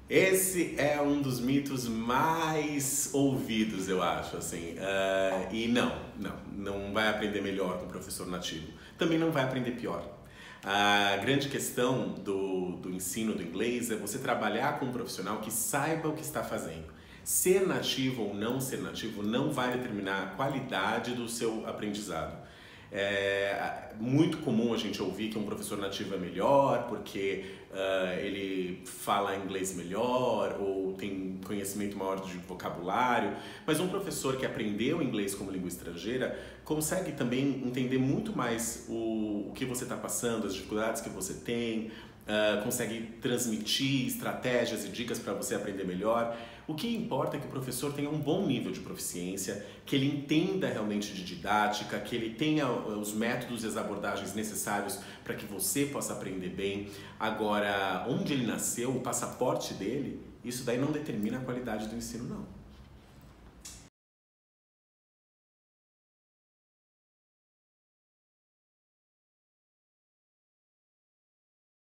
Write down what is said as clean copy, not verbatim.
Esse é um dos mitos mais ouvidos, eu acho, assim. E não vai aprender melhor com o professor nativo. Também não vai aprender pior. A grande questão do ensino do inglês é você trabalhar com um profissional que saiba o que está fazendo. Ser nativo ou não ser nativo não vai determinar a qualidade do seu aprendizado. É muito comum a gente ouvir que um professor nativo é melhor porque ele fala inglês melhor ou tem conhecimento maior de vocabulário, mas um professor que aprendeu inglês como língua estrangeira consegue também entender muito mais o que você está passando, as dificuldades que você tem, consegue transmitir estratégias e dicas para você aprender melhor. O que importa é que o professor tenha um bom nível de proficiência, que ele entenda realmente de didática, que ele tenha os métodos e as abordagens necessários para que você possa aprender bem. Agora, onde ele nasceu, o passaporte dele, isso daí não determina a qualidade do ensino, não.